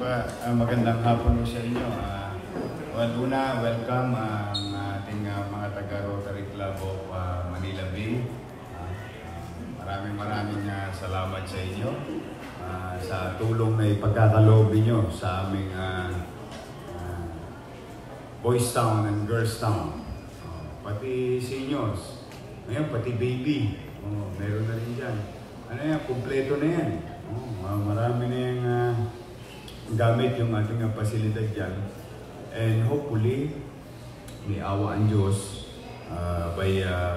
Magandang hapon po sa inyo. Well, una, welcome ang ating mga taga-Rotary Club of Manila Bay. Maraming salamat sa inyo sa tulong na ipagkakaloob niyo sa aming Boys Town and Girls Town. Pati seniors, ngayon pati baby, meron na rin dyan. Ano yan, kumpleto na yan. Marami na yung gamit yung ating pasilidad dyan. And hopefully, may awa ang Diyos by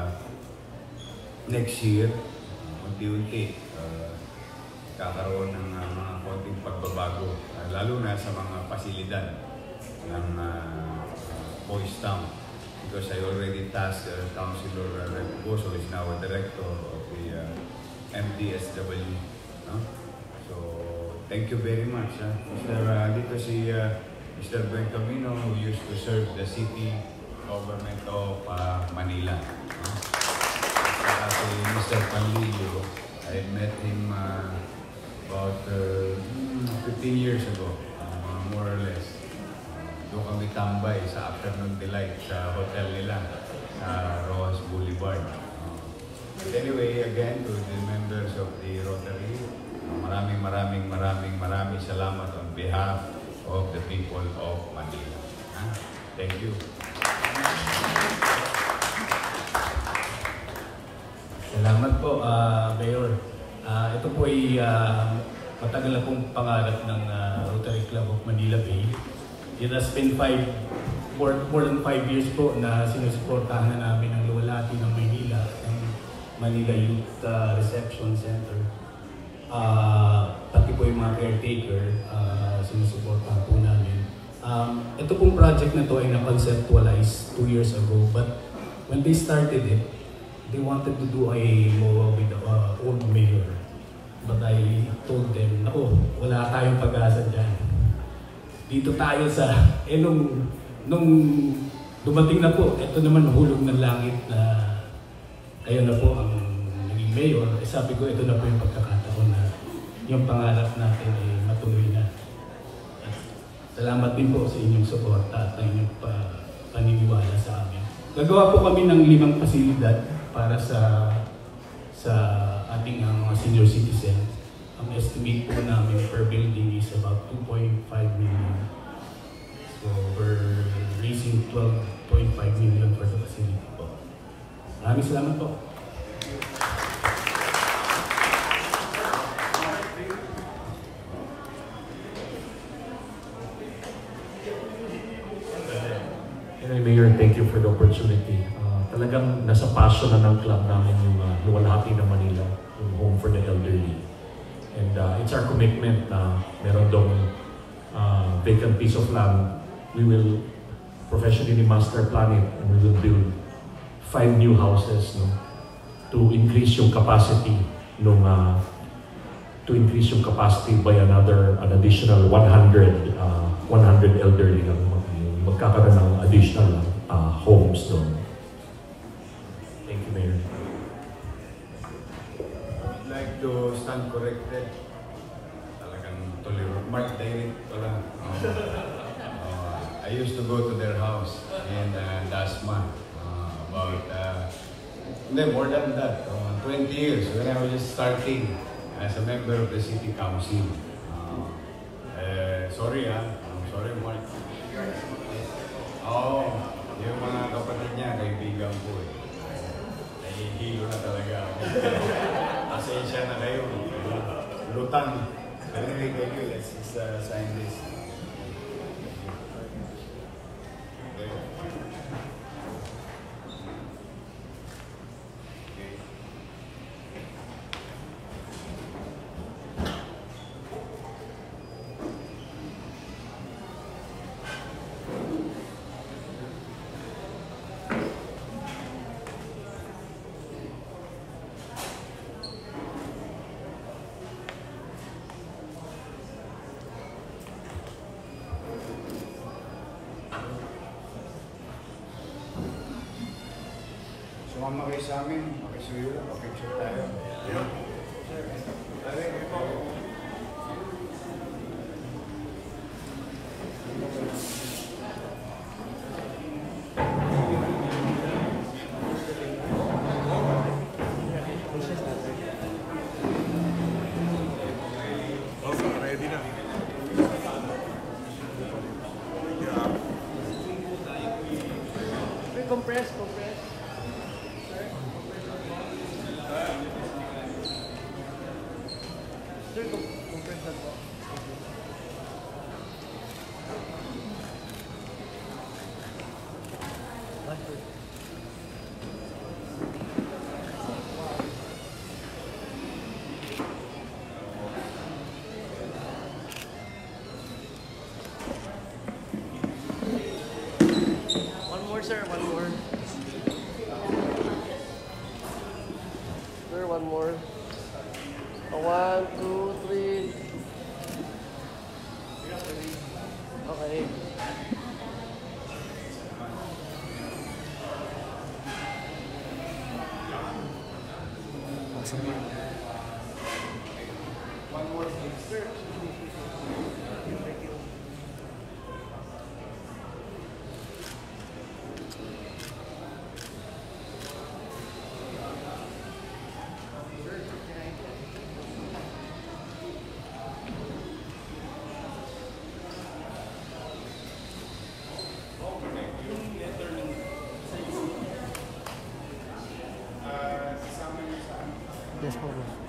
next year, unti-unti kakaroon ng mga konting pagbabago, lalo na sa mga pasilidad ng Boys Town. Because I already tasked Councilor Reposo, is now a director of the MDSW. No? So, thank you very much. Dito si Mr. Benjamino, who used to serve the city government of Manila. Saka si Mr. Panlilio, I met him about 15 years ago, more or less. Doon kami tambay sa Afternoon Delight sa hotel nila sa Rojas Boulevard. But anyway, again, to the members of the Rotary, maraming salamat on behalf of the people of Manila. Thank you. Salamat po, Mayor. Ito po ay matagal na pong pangarap ng Rotary Club of Manila Bay. It has been more than 5 years po na sinusuportahan na namin ang luwalhati ng Maynila, ang Manila Youth Reception Center. Pati po yung mga caretaker, sinusuportahan po namin. Ito pong project na to ay na-conceptualize 2 years ago, but when they started it, they wanted to do a MOA with the old mayor. But I told them, naku, wala tayong pag-asa dyan. Dito tayo sa, nung dumating na po, ito naman hulog ng langit na kayo na po ang naging mayor. Sabi ko, ito na po yung pagkakataon na yung pangarap natin ay matuloy na. At salamat din po sa inyong suporta at inyong paniniwala sa amin. Gagawa po kami ng 5 pasilidad para sa ating mga senior citizen. Ang estimate po namin per building is about 2.5 million. So we're raising 12.5 million for the facility po. Maraming salamat po. Mayor, thank you for the opportunity. Talagang nasa passion na ng club namin yung luwalhati ng Manila, yung home for the elderly. And it's our commitment na meron dong vacant piece of land. We will professionally master plan it and we will build 5 new houses, no, to increase yung capacity by an additional 100 elderly lang magkakaroon ng additional homes doon. Thank you, Mayor. I'd like to stand corrected. Talagang tolerant. Mark David pala. I used to go to their house in Dasma about more than that, 20 years when I was just starting as a member of the city council. Sorry, Mark. Yung mga kapatid niya, kaibigan ko eh. Nahihilo na talaga ako. Pasensya na kayo. Lutang. Anyway, thank you. Let's sign this. Sumama kayo sa amin, makisuyo lang, picture tayo. Sir, Compress, compress. Sir, Sir, compress na po. One more, sir. One more. Sir, one more. 1, 2, 3. Okay. One more, sir. Thank you. Yes, po.